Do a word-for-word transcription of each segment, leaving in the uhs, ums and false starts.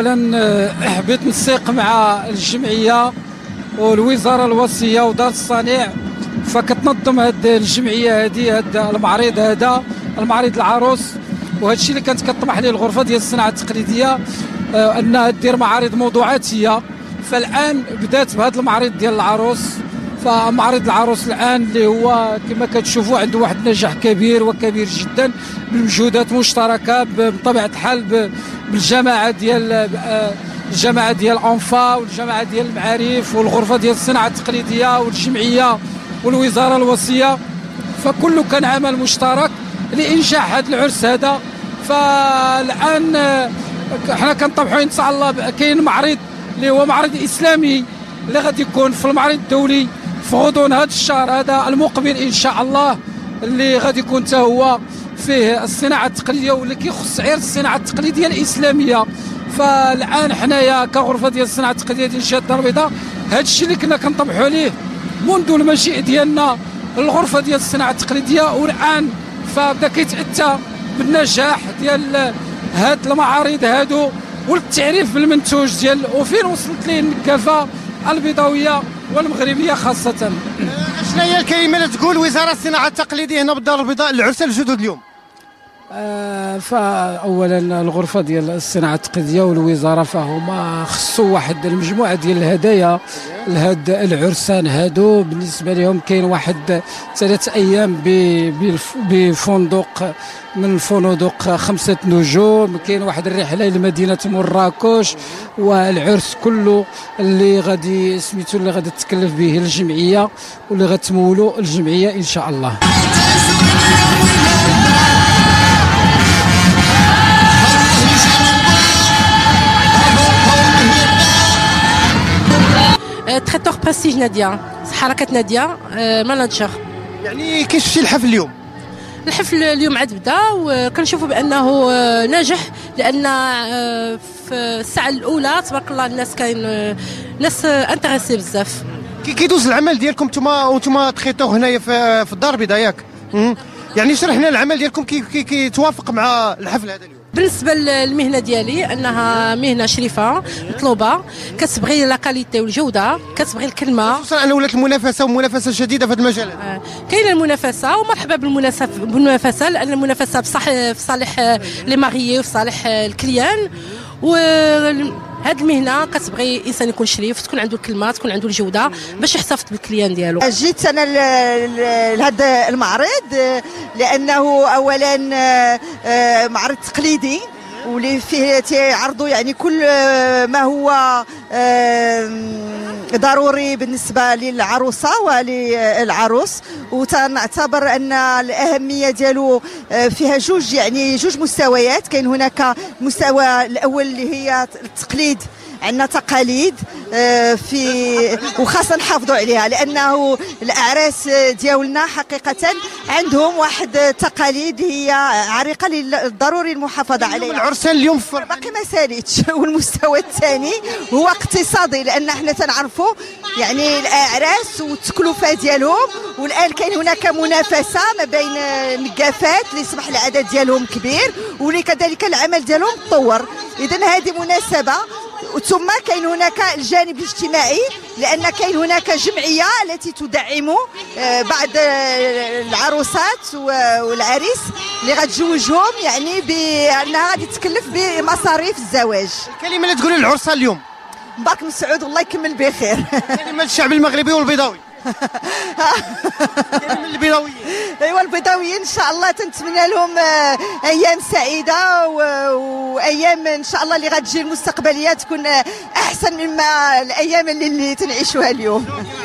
اولا آه، حبيت نسيق مع الجمعيه والوزاره الوصيه ودار الصنيع، فكتنظم هاد الجمعيه هذه هذا المعرض هذا المعرض العروس. وهذا الشيء اللي كانت كطمح ليه الغرفه ديال الصناعه التقليديه، آه، انها دير معارض موضوعاتيه. فالان بدات بهذا المعرض ديال العروس. فمعرض العروس الان اللي هو كما كتشوفوا عنده واحد النجاح كبير وكبير جدا، بمجهودات مشتركه بطبيعه الحال بالجماعه ديال آه، الجماعه ديال انفا والجماعه ديال المعارف والغرفه ديال الصناعه التقليديه والجمعيه والوزاره الوصيه. فكله كان عمل مشترك لانجاح هذا العرس هذا. فالان حنا كنطمحوا ان شاء الله كاين معرض اللي هو معرض اسلامي اللي غادي يكون في المعرض الدولي في غضون هذا الشهر هذا المقبل ان شاء الله، اللي غادي يكون حتى هو فيه الصناعه التقليديه واللي كيخص غير الصناعه التقليديه الاسلاميه. فالان حنايا كغرفه ديال الصناعه التقليديه ديال شهاده الدار البيضاء هذا الشيء اللي كنا كنطمحوا ليه منذ المجيء ديالنا الغرفه ديال الصناعه التقليديه، والان فبدا كيتاتى بالنجاح ديال هاد المعارض هادو والتعريف بالمنتوج ديال وفين وصلت ليه النكافه البيضاويه والمغربيه خاصه. شنو هي الكلمه اللي تقول وزاره الصناعه التقليديه هنا بالدار البيضاء للعرسان الجدد اليوم؟ آه فاولا الغرفه ديال الصناعه التقليديه والوزاره فهما خصوا واحد المجموعه ديال الهدايا لهاد العرسان هادو. بالنسبه لهم كاين واحد ثلاث ايام بفندق من الفندق خمسه نجوم، كاين واحد الرحله لمدينه مراكش، والعرس كله اللي غادي سميتو اللي غادي تتكلف به الجمعيه واللي غتمولوا الجمعيه ان شاء الله. تريتور برستيج ناديه، حركه ناديه ماناجر. يعني كيف شفتي الحفل اليوم؟ الحفل اليوم عاد بدا وكنشوفوا بانه ناجح، لان في الساعه الاولى تبارك الله الناس كاين ناس انتريسي بزاف. كي كيدوز العمل ديالكم نتوما وانتم تخيطوا هنايا في, في الدار البيضاء ياك؟ يعني شرح لنا العمل ديالكم كي كيتوافق كي مع الحفل هذا اليوم. بالنسبه للمهنه ديالي انها مهنه شريفه مطلوبه، كتبغي لا كاليتي والجوده، كتبغي الكلمه، خصوصا ان ولات المنافسه ومنافسه شديده في هذا المجال. آه. كاينه المنافسه ومرحبا بالمنافسه، لان المنافسه بصح في صالح لي ماريي وفي صالح الكليان. و هاد المهنه كتبغي انسان يكون شريف، تكون عنده الكلمه، تكون عنده الجوده باش يحتفظ بالكليان ديالو. جيت انا لهذا المعرض لانه اولا معرض تقليدي واللي فيه تيعرضوا يعني كل ما هو ضروري بالنسبه للعروسه وللعروس، وتنعتبر ان الاهميه ديالو فيها جوج يعني جوج مستويات. كاين هناك المستوى الاول اللي هي التقليد، عندنا تقاليد في وخاصه نحافظوا عليها، لانه الاعراس ديالنا حقيقه عندهم واحد التقاليد هي عريقه ضروري المحافظه عليها. العرسان اليوم باقي ما ساليتش. والمستوى الثاني هو اقتصادي، لان احنا تنعرفوا يعني الاعراس والتكلفه ديالهم، والان كاين هناك منافسه ما بين النقافات اللي يصبح العدد ديالهم كبير واللي كذلك العمل ديالهم تطور. اذا هذه مناسبه. ثم كاين هناك الجانب الاجتماعي، لان كاين هناك جمعيه التي تدعم بعض العروسات والعريس اللي غتزوجهم، يعني بانها غادي تكلف بمصاريف الزواج. الكلمه اللي تقولي للعرسان اليوم؟ مبارك مسعود والله يكمل بخير. كلمه للشعب المغربي والبيضاوي. كلمه للبيضاويين. ايوا البيضاويين ان شاء الله تنتمنى لهم ايام سعيده وايام ان شاء الله اللي غتجي المستقبليه تكون احسن مما الايام اللي, اللي تنعيشوها اليوم.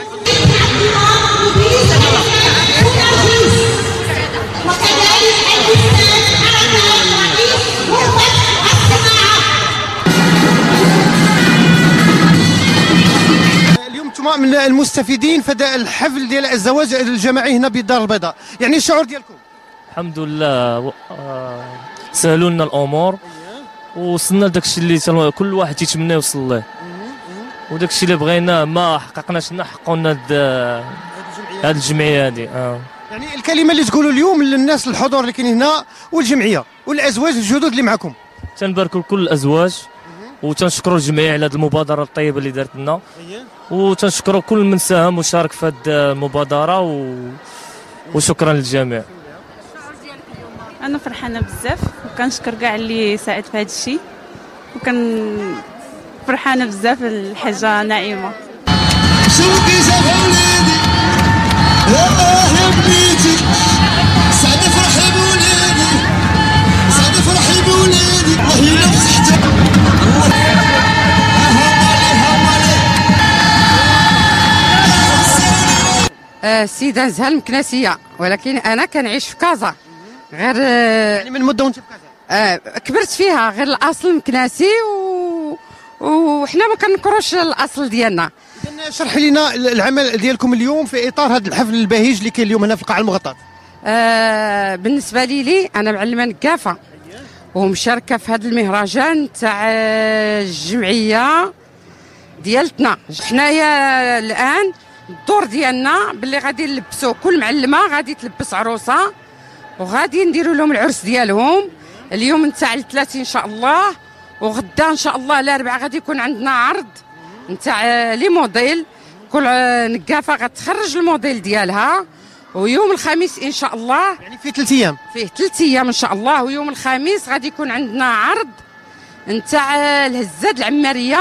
من المستفيدين في هذا الحفل ديال الزواج الجماعي هنا بالدار البيضاء، يعني الشعور ديالكم؟ الحمد لله سهلوا لنا الامور ووصلنا لداك الشيء اللي كل واحد تيتمنى يوصل له، وداك الشيء اللي بغيناه ما حققناش لنا حققوا لنا هذه الجمعيه هذه. اه يعني الكلمه اللي تقولوا اليوم للناس الحضور اللي كاين هنا والجمعيه والازواج الجدد اللي معكم؟ تنباركوا لكل الازواج وتنشكروا الجمعيه على هذه المبادره الطيبه اللي دارت لنا، وتنشكروا كل من ساهم وشارك في هذه المبادره و... وشكرا للجميع. انا فرحانه بزاف وكنشكر كاع اللي ساعد في هذا الشيء، وكن فرحانه بزاف الحاجه نعيمه. شوقي جاب وليدي يا بنيتي سعد فرحي بوليدي سعد فرحي بوليدي وهي نفس السيده زهر المكناسيه، ولكن انا كنعيش في كازا غير يعني من مده وانت في كازا؟ آه كبرت فيها غير الاصل مكناسي و... وحنا ما كنكروش الاصل ديالنا. اذا شرح لنا العمل ديالكم اليوم في اطار هذا الحفل البهيج اللي كاين اليوم هنا في القاعه المغطاه. آه بالنسبه لي لي انا معلمه نقافه ومشاركه في هذا المهرجان تاع الجمعيه ديالتنا. حنايا الان الدور ديالنا باللي غادي نلبسوا كل معلمه غادي تلبس عروسه وغادي نديروا لهم العرس ديالهم اليوم نتاع الثلاثين ان شاء الله، وغدا ان شاء الله الاربعاء غادي يكون عندنا عرض نتاع لي موديل، كل نقافه غتخرج الموديل ديالها، ويوم الخميس ان شاء الله يعني فيه ثلاث ايام فيه ثلاث ايام ان شاء الله، ويوم الخميس غادي يكون عندنا عرض نتاع الهزات العماريه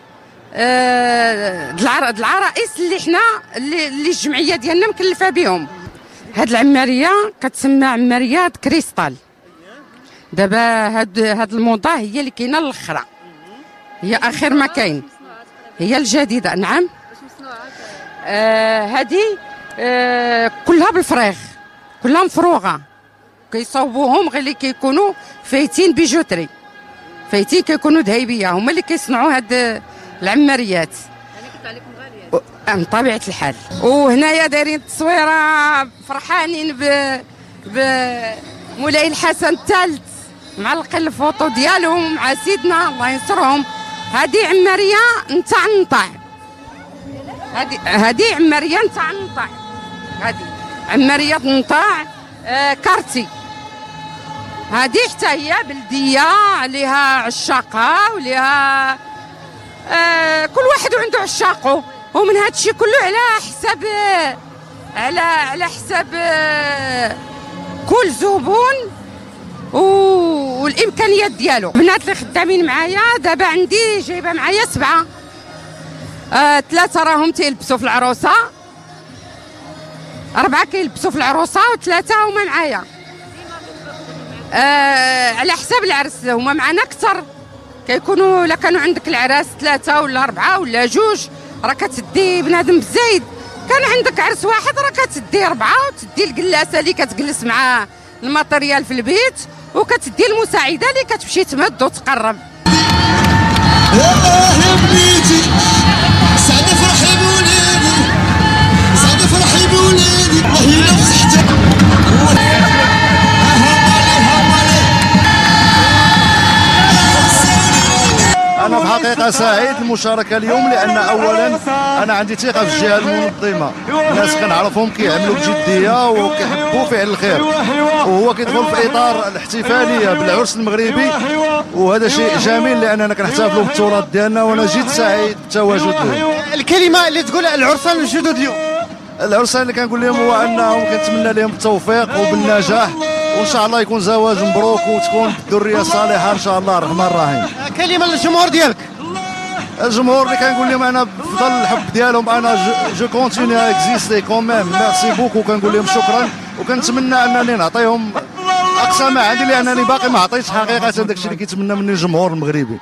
آه العرائس اللي حنا اللي, اللي الجمعيه ديالنا مكلفه بهم. هاد العماريه كتسمى عماريه كريستال. دابا هاد هاد الموضه هي اللي كاينه الاخرى، هي اخر ما كاين، هي الجديده. نعم آه هذه آه كلها بالفريغ، كلها مفروغه، كيصوبوهم غير اللي كيكونوا فايتين بيجوتري، فايتين كيكونوا ذهبيه، هما اللي كيصنعوا هاد العماريات. يعني كنت عليكم غاليه بطبيعه الحال. وهنايا دايرين التصويره فرحانين ب ب مولاي الحسن الثالث معلقين الفوطو ديالهم مع سيدنا الله ينصرهم. هذه عماريه نتاع النطاع، هذه هذه عماريه نتاع النطاع، هذه عماريه نطاع آه كارتي. هذه حتى هي بلديه عليها عشاقها وليها آه كل واحد عنده عشاقه، ومن هذا الشيء كله على حساب على على حساب آه كل زبون والامكانيات ديالو. البنات اللي خدامين معايا دابا عندي جايبه معايا سبعه، آه ثلاثه راهم تيلبسوا في العروسه، اربعه كيلبسوا في العروسه وثلاثه هما معايا. آه على حساب العرس هما معنا اكثر، كيكونوا الا كانوا عندك العراس ثلاثه ولا اربعه ولا جوج راه كتدي بنادم بزايد. كان عندك عرس واحد راه كتدي اربعه وتدي الجلاسه اللي كتجلس مع الماتريال في البيت، وكتدي المساعده اللي كتمشي تمد وتقرب. يا بنيتي سعد فرحي بوليدي سعد فرحي بوليدي وهي نفس حتى أنا في الحقيقة سعيد المشاركة اليوم، لأن أولا أنا عندي ثقة في الجهة المنظمة، الناس كنعرفهم كيعملوا بجدية وكيحبوا فعل الخير، وهو كيدخل في إطار الاحتفالية بالعرس المغربي، وهذا شيء جميل لأننا كنحتفلوا بالتراث ديالنا، وأنا جيت سعيد بالتواجد لهم. الكلمة اللي تقولها العرسان الجدد اليوم؟ العرسان اللي كنقول لهم هو أنهم كنتمنى لهم التوفيق وبالنجاح، وان شاء الله يكون زواج مبروك وتكون الذريه الصالحه ان شاء الله الرحمن الرحيم. كلمه للجمهور ديالك؟ الجمهور اللي كنقول لهم انا بفضل الحب ديالهم انا جو كونتيني اكزيستي كوميم، ميرسي بوكو، كنقول لهم شكرا، وكنتمنى انني نعطيهم اقصى ما عندي لانني باقي ما عطيتش حقيقه داكشي اللي كيتمنى مني الجمهور المغربي.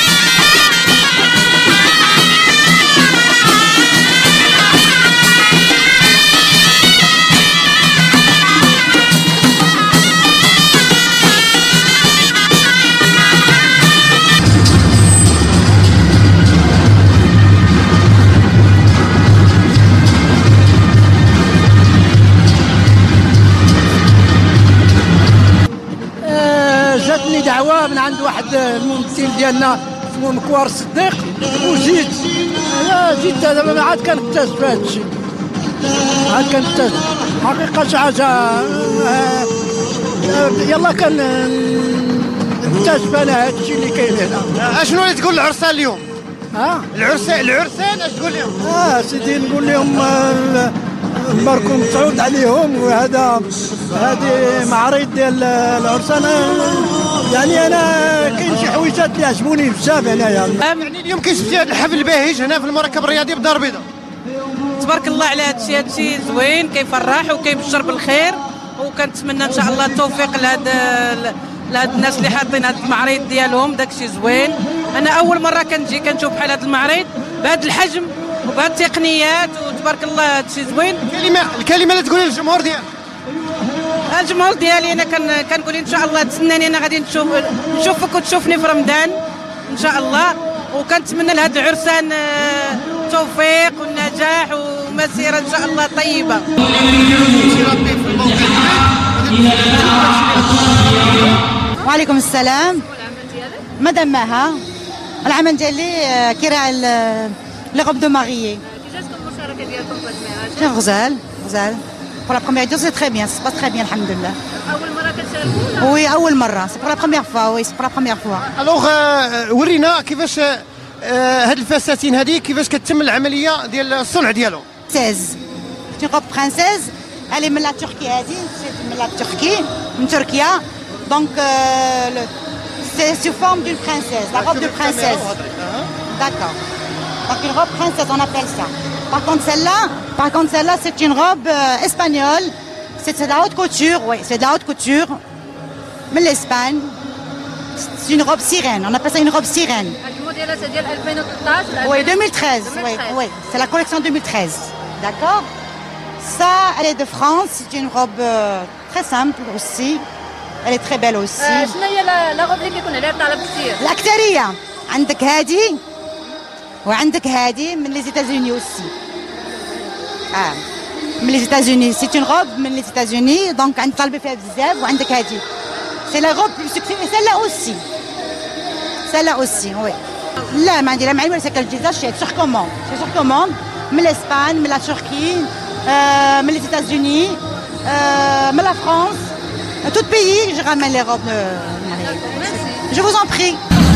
جاتني دعوه من عند واحد الممثل ديالنا اسمه مكوار الصديق وجيت. انا جيت دابا عاد كنكتشف في هذا الشيء، عاد كنكتشف حقيقه شي حاجه. يلا كان مكتشفه انا هذا الشيء اللي كاين هنا. اشنو اللي تقول للعرسان اليوم؟ ها العرسان العرسان اش تقول لهم؟ اه سيدي نقول لهم مباركم سعود عليهم، وهذا هذه معرض ديال العرسان. يعني انا كاين شي حويجات اللي عجبوني بزاف هنايا. يعني اليوم كاين شفتي هذا الحفل الباهج هنا في المركب الرياضي بالدار البيضاء. تبارك الله على هذا الشيء، هذا الشيء زوين كيفرح وكيبشر بالخير، وكنتمنى ان شاء الله التوفيق لهاد لهاد الناس اللي حاطين هذا المعرض ديالهم. داك الشيء زوين. انا اول مره كنجي كنشوف بحال هذا المعرض بهذا الحجم وبهذه التقنيات، وتبارك الله هذا الشيء زوين. الكلمه الكلمه اللي تقولي للجمهور ديالك. الجمهور ديالي انا كنقول ان شاء الله تسناني، انا غادي نشوف نشوفك وتشوفني في رمضان ان شاء الله، وكنتمنى لهذا العرسان التوفيق والنجاح ومسيره ان شاء الله طيبه. وعليكم السلام. مدام ماها. العمل ديالي كراعي لي غوب دو ماريي. كيفاش كنتو المشاركه ديالكم في هذا المهرجان؟ غزال غزال. pour la première édition c'est très bien, ça se passe très bien alhamdoulilah. اول مره كتشاركوا؟ Oui اول مره، c'est pour la première fois. Oui c'est pour la première fois. الوغ ورينا كيفاش هاد الفساتين هذه كيفاش كتتم العمليه ديال الصنع ديالهم. seize. C'est une robe princesse. Elle est من la Turquie هذه، c'est من la Turquie، من تركيا. Donc euh, le, c'est sous forme d'une princesse, la robe de princesse. D'accord. Donc une robe princesse on appelle ça. Par contre celle-là, par contre celle-là c'est une robe euh, espagnole. C'est de la haute couture, oui, c'est de la haute couture. من l'Espagne. C'est une robe sirène, on appelle ça une robe sirène. الموديلات ديال ألفين وثلاثطاش. Oui, deux mille treize. Oui, oui, c'est la collection deux mille treize. D'accord. Ça, elle est de France, c'est une robe euh, très simple aussi. Elle est très belle aussi. شنو هي لا روب اللي كيكون عليها الطلب كثير؟ الأكثرية. عندك هذه وعندك هذه من les États-Unis aussi. Ah. من les États-Unis, c'est une robe من les États-Unis, donc عند طالبة فيها بزاف. وعندك هذه. C'est la robe plus succès, et celle-là aussi. Celle-là aussi, oui. لا ما عندي لا معلومة ولا كالجيزة شي sur commande. C'est sur commande من l'Espagne, من la Turquie, euh, من les États-Unis, euh, من la France. Tout pays, je ramène les robes de mariée. Je vous en prie.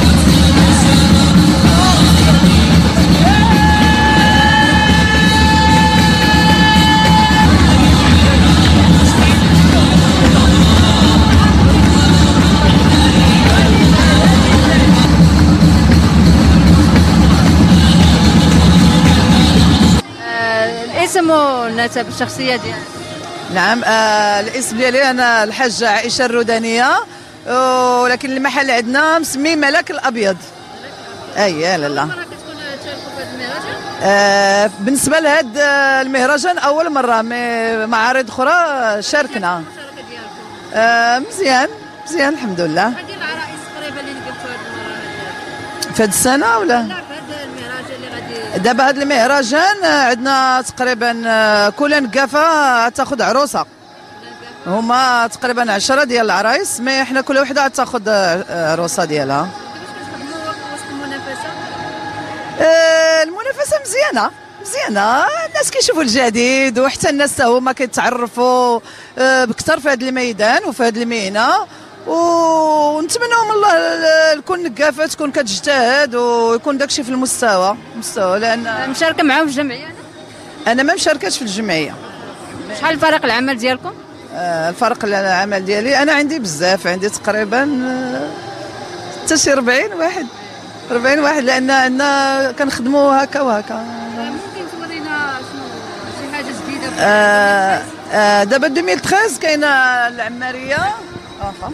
الاسم والنسب الشخصيه ديالك؟ نعم آه الاسم ديالي انا الحاجه عائشه الرودانيه، ولكن المحل عندنا مسمي ملك الابيض. اي لا لا. اول مره كتكون تشاركوا في هذا المهرجان؟ آه بالنسبه لهذا المهرجان اول مره، معارض اخرى شاركنا. المشاركه ديالكم؟ آه مزيان مزيان الحمد لله. شحال ديال العرائس تقريبا اللي قلتوا هذا المهرجان؟ في هذه السنه ولا؟ لا في هذا المهرجان اللي غادي دابا هذا المهرجان عندنا تقريبا كل نقافه تاخذ عروسه. هما تقريبا عشرة ديال العرايس، مي حنا كل وحده تاخذ عروسه ديالها. كيفاش كتخدموا وسط المنافسه؟ آه المنافسه مزيانه مزيانه، الناس كيشوفوا الجديد، وحتى الناس تا هما كيتعرفوا آه بكثر في هذا الميدان وفي هذه المهنه، ونتمنوا من الله كل نقافه تكون كتجتهد ويكون داكشي في المستوى مستوى. لان مشاركه معاهم في الجمعيه؟ انا ما مشاركاش في الجمعيه. شحال فريق العمل ديالكم؟ آه الفرق العمل ديالي انا عندي بزاف، عندي تقريبا حتى شي أربعين واحد أربعين واحد، لان عندنا كنخدموا هكا وهكا. ممكن تورينا شنو شي حاجه جديده؟ آه آه دابا ألفين وثلاثطاش كاينه العماريه. اه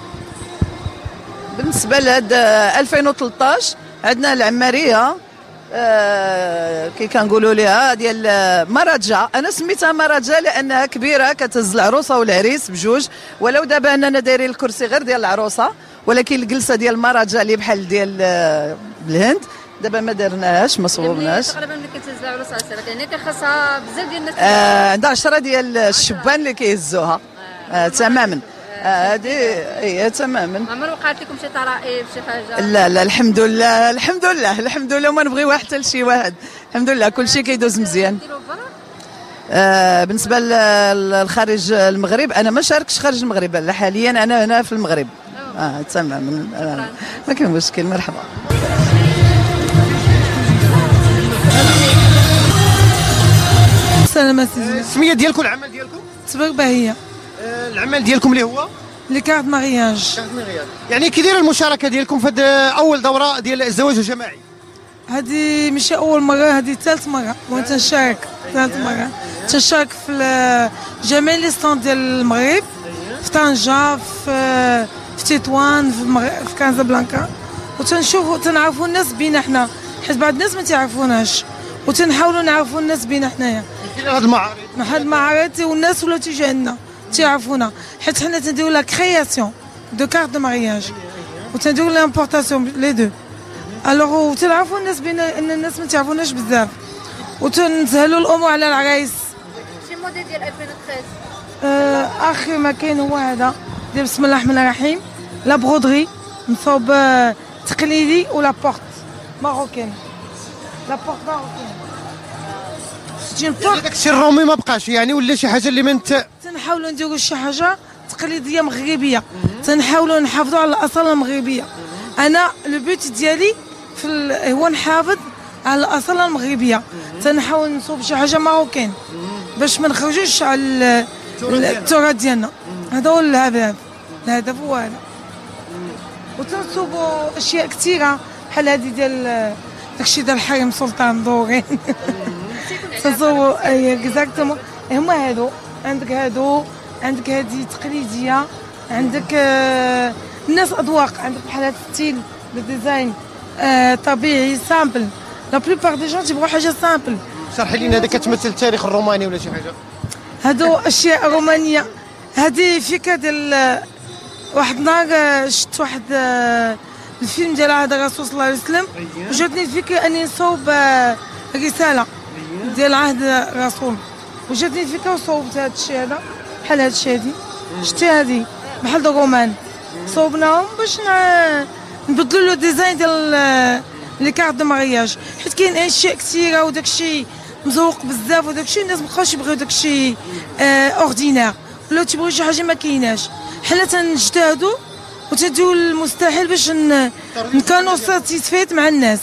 بالنسبه لهذا ألفين وثلاطاش عندنا العماريه آه كي كنقولوا لها ديال مراجا. انا سميتها مراجا لانها كبيره كتهز العروسه والعريس بجوج، ولو دابا اننا دايرين الكرسي غير ديال العروسه، ولكن الجلسه ديال مراجا اللي بحال ديال الهند دابا ما درناهاش ما صوبناش. تقريبا ملي كتهز العروسه على السيره يعني كيخصها بزاف ديال الناس. آه عندها عشرة ديال الشبان اللي كيهزوها. آه تماما. هذه هي تماما. عمر وقعت لكم شي طرائف شي حاجه؟ لا لا الحمد لله الحمد لله الحمد لله، وما نبغيو حتى لشي واحد. الحمد لله كل شيء كيدوز مزيان. آه بالنسبه للخارج المغرب انا ما شاركتش خارج المغرب، لا حاليا انا هنا في المغرب. اه تمام آه. ما كاين مشكل. مرحبا. سلامة سيدي. السميه ديالكم العمل ديالكم؟ تبارك باهيه. آه العمل ديالكم اللي هو لي كارت مارياج. يعني كي دايره المشاركه ديالكم في هذه اول دوره ديال الزواج الجماعي؟ هذه ماشي اول مره، هذه ثالث مره وانا تنشارك. ثالث مره تنشارك في جميع لي ستاند ديال المغرب، في طنجه، في في تطوان، في المغرب، في كازابلانكا، وتنشوفوا تنعرفوا الناس بينا حنا، حيت بعض الناس ما تعرفوناش، وتنحاولوا نعرفوا الناس بينا حنايا. هاد المعارض هاد المعارض والناس ولاو تيجي عندنا تعرفونا، حيت حنا تنديروا لا كرياسيون دو كارت دو مارياج وتنديروا لامبورطاسيون لي دو. الوغ وتنعرفوا الناس بينا ان الناس ما تعرفوناش بزاف، وتنسهلوا الامور على العرايس. شي موديل ديال ألفين وثلاثة آه اخر ما كاين هو هذا ديال بسم الله الرحمن الرحيم، لا برودري مصوب آه تقليدي، ولا بورت ماروكين، لا بورت ماروكين. يعني داكشي الرومي ما بقاش يعني، ولا شي حاجه اللي من تنحاولوا نديروا شي حاجه تقليديه مغربيه، تنحاولوا نحافظوا على الاصاله المغربيه. انا لو بوت ديالي في ال... هو نحافظ على الاصاله المغربيه، تنحاول نصوب شي حاجه ماروكين باش ما نخرجوش على التراث ديالنا. هذا هو الهدف، الهدف هو هذا. وتنصوبوا اشياء كثيره بحال هذه ديال داكشي ديال الحريم سلطان دورين. تنصوبوا اي اكزاكتومون هما هادو. عندك هادو، عندك هذه تقليديه، عندك آه الناس اذواق، عندك بحال هذا ستيل بالديزاين آه طبيعي سامبل. لا بليبار دي جون تيبغوا حاجه سامبل. شرحي لينا هذا كتمثل التاريخ الروماني ولا شي حاجه؟ هادو اشياء رومانيه. هذه فكره ديال واحد النهار شفت واحد آه الفيلم ديال عهد الرسول صلى الله عليه وسلم، وجاتني الفكره اني نصوب آه رساله ديال عهد الرسول، وجاتني الفكره وصوبت هذا الشيء هذا بحال هذا الشيء هذه. شتي هذه بحال دو رومان صوبناهم باش نبدلوا له ديزاين ديال لي كارت دو مارياج، حيت كاين اشياء كثيره وداك الشيء مزوق بزاف، وداك الشيء الناس مابقاوش يبغيو داك الشيء آه اوردينير، ولا تيبغيو شي حاجه ما كايناش. حنا تنجتهدوا وتديو المستحيل باش نكونوا ساتيسفيت مع الناس.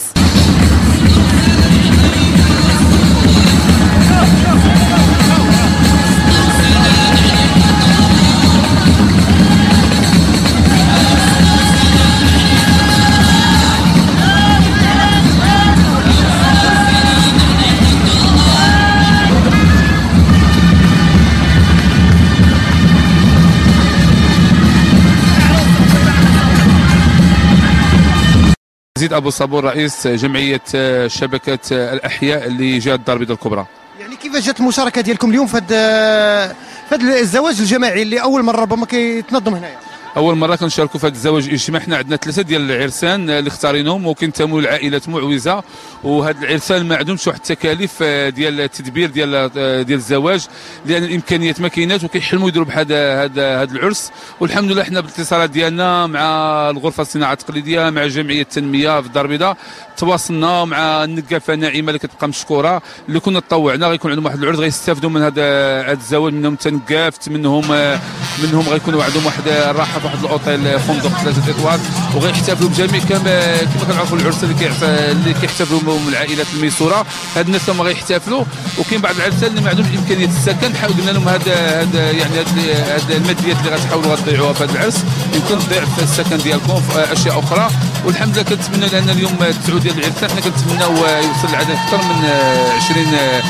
زيد أبو صابور رئيس جمعية شبكة الأحياء لجهة الدار البيضاء الكبرى. يعني كيفاش جات المشاركة ديالكم اليوم في هذا في هذا الزواج الجماعي اللي أول مرة ربما كيتنظم هنايا؟ اول مره كنشاركوا في هذا الزواج الاجتماعي. حنا عندنا ثلاثه ديال العرسان اللي اختارينهم وكينتموا لعائلات معوزه، وهاد العرسان ما عندهمش واحد التكاليف ديال التدبير ديال ديال الزواج، لان الامكانيات ما كايناش، وكيحلموا يديروا بهذا هذا هذا العرس. والحمد لله حنا بالاتصالات ديالنا مع الغرفه الصناعه التقليديه، مع جمعيه التنميه في الدار البيضاء، تواصلنا مع النقافه ناعمه اللي كتبقى مشكوره، اللي كنا تطوعنا غيكون عندهم واحد العرس غيستافدوا من هذا هذا الزواج، منهم تنقافت، منهم منهم غيكونوا عندهم واحد الراحه في واحد الاوتيل فندق ثلاثه اطوال، وغيحتفلوا بجميع كما كما كنعرفوا العرس اللي اللي كيحتفلوا بهم العائلات الميسوره. هاد الناس هما غيحتفلوا، وكاين بعض العرسان اللي ما عندهمش امكانيه السكن، حاول قلنا لهم هذا هذا يعني هاد الماديات اللي غتحاولوا غتضيعوها في هذا العرس يمكن تضيع في السكن ديالكم في اشياء اخرى. والحمد لله كنتمنى، لان اليوم التسعود ديال العرسان حنا كنتمناو يوصل العدد اكثر من عشرين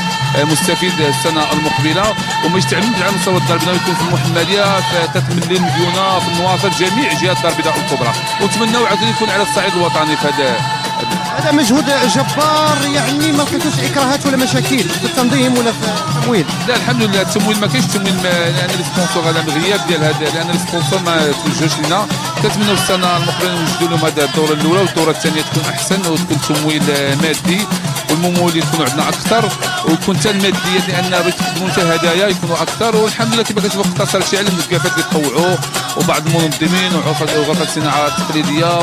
مستفيد السنه المقبله، وما يستعملوش على مستوى الدار البيضاء، يكون في المحمديه، في تتملي، المديونه، في النواصر، جميع جهات الدار البيضاء الكبرى. ونتمناو عاوتاني يكون على الصعيد الوطني في هذا هذا مجهود جبار. يعني ما لقيتوش اكراهات ولا مشاكل في التنظيم ولا في التمويل؟ لا الحمد لله التمويل ما كاينش تمويل، لان السبونسور هذا غياب ديال هذا، لان السبونسور ما توجهش لنا. كنتمناو السنه المقبله نوجدوا لهم هذا الدوره الاولى، والدوره الثانيه تكون احسن، وتكون تمويل مادي، والممولين يكونوا عندنا اكثر، ويكون حتى الماديات لان بيتقدموا حتى هدايا يكونوا اكثر. والحمد لله كما كتشوفوا اقتصر شي على النقافات كيتطوعوا، وبعض المنظمين وغرفه الصناعه التقليديه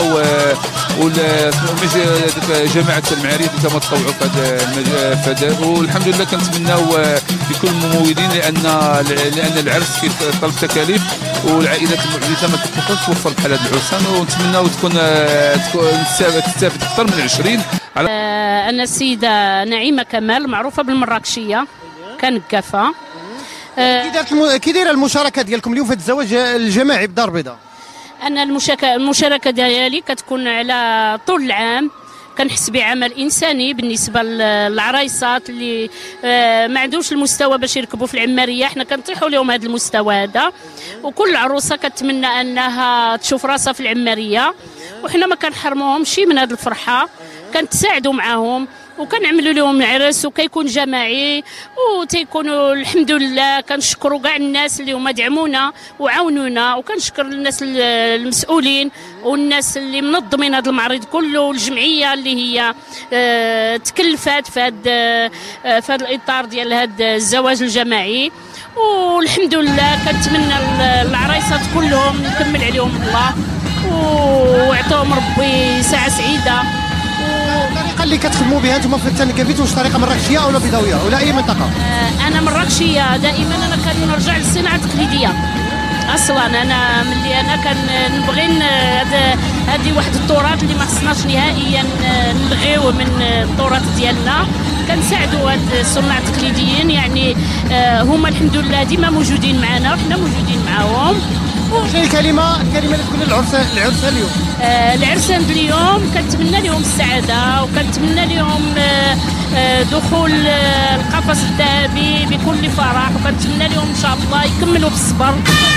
و جماعه المعارف اللي تما تطوعوا في هذا في هذا. والحمد لله كنتمناو لكل الممولين لان لان العرس كيطلب تكاليف والعائلات المعززه ما كتقدرش توفر بحال هذا العرسان، ونتمناو تكون تكون تستافد اكثر من عشرين على. انا السيده نعيمه كمال معروفه بالمراكشيه كنكافه. كي دايره المشاركه ديالكم اليوم في هذا الزواج الجماعي بالدار البيضاء؟ انا المشاركه ديالي كتكون على طول العام، كنحس بعمل انساني بالنسبه للعرايسات اللي ما عندهمش المستوى باش يركبوا في العماريه، حنا كنطيحوا لهم هذا المستوى هذا، وكل عروسه كتمنى انها تشوف راسها في العماريه، وحنا ما كنحرموهمش من هذه الفرحه، كنتساعدوا معاهم وكنعملوا لهم عرس وكيكون جماعي وتيكونوا الحمد لله. كنشكروا كاع الناس اللي هما دعمونا وعاونونا، وكنشكر الناس المسؤولين والناس اللي منظمين هذا المعرض كله، والجمعيه اللي هي اه تكلفات في هذا اه في هذا الاطار ديال هذا الزواج الجماعي. والحمد لله كنتمنى العرايسات كلهم نكمل عليهم الله ويعطيهم ربي ساعه سعيده. الطريقه اللي كتخدموا بها انتم في التنكافيت واش طريقه مراكشيه او بيضاويه ولا اي منطقه؟ انا مراكشيه دائما، انا كنرجع للصناعه التقليديه اصلا. انا ملي انا كنبغي هذه واحد التراث اللي ما خصناش نهائيا نلغيوه من التراث ديالنا، كنساعدوا هاد الصناع التقليديين، يعني هما الحمد لله ديما موجودين معنا وحنا موجودين معاهم. شنو الكلمه الكلمه اللي تقول للعرسان العرسان اليوم؟ آه العرسان اليوم كنتمنى لهم السعاده، وكنتمنى لهم آه آه دخول آه القفص الذهبي بكل فرح، وكنتمنى لهم ان شاء الله يكملوا بالصبر.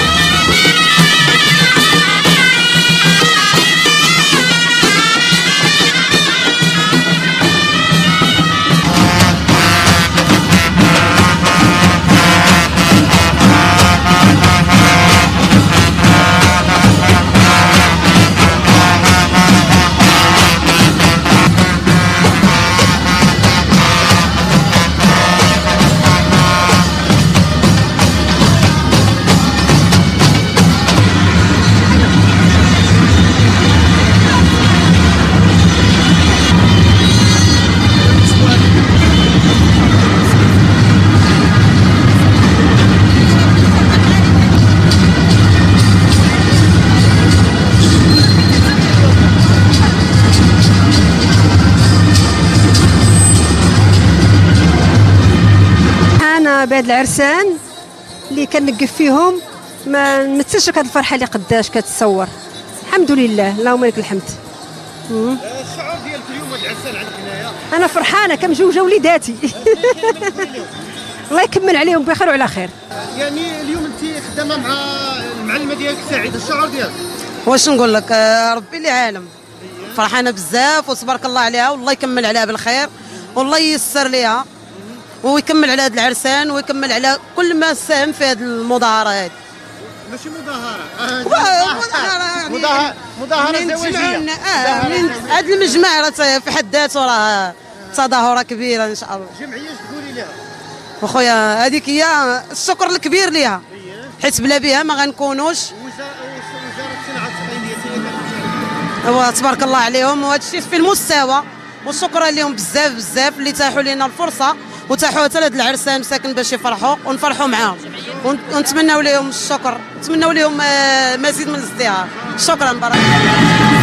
بهاد العرسان اللي كنقف فيهم ما نمثلش هاد الفرحه اللي قداش كتصور. الحمد لله اللهم لك الحمد. الشعور ديالك اليوم هاد العرسان عندك هنايا؟ انا فرحانه كمجوجه وليداتي. الله يكمل عليهم بخير وعلى خير. يعني اليوم انت خدامه مع المعلمه ديالك سعيده، الشعور ديالك واش نقول لك؟ ربي اللي عالم، فرحانه بزاف وتبارك الله عليها، والله يكمل عليها بالخير والله ييسر ليها ويكمل على هذا العرسان ويكمل على كل ما ساهم في هذه المظاهره هذه. ماشي مظاهره، مظاهره مظاهره مظاهره زواجيه. هذا المجمع راه في حد ذاته راه تظاهره كبيره ان شاء الله. جمعيه اش تقولي لها؟ وخويا هذيك هي الشكر الكبير ليها، حيت بلا بها ما غنكونوش. وزاره الصناعه التقليديه تبارك الله عليهم، وهذا الشيء في المستوى، وشكرا لهم بزاف بزاف اللي تاحوا لنا الفرصه وتاحوا حتى لهاد العرسان مساكن باش يفرحوا ونفرحوا معاهم، ونتمنوا لهم الشكر، نتمنوا لهم مزيد من الازدهار. شكرا بارك الله.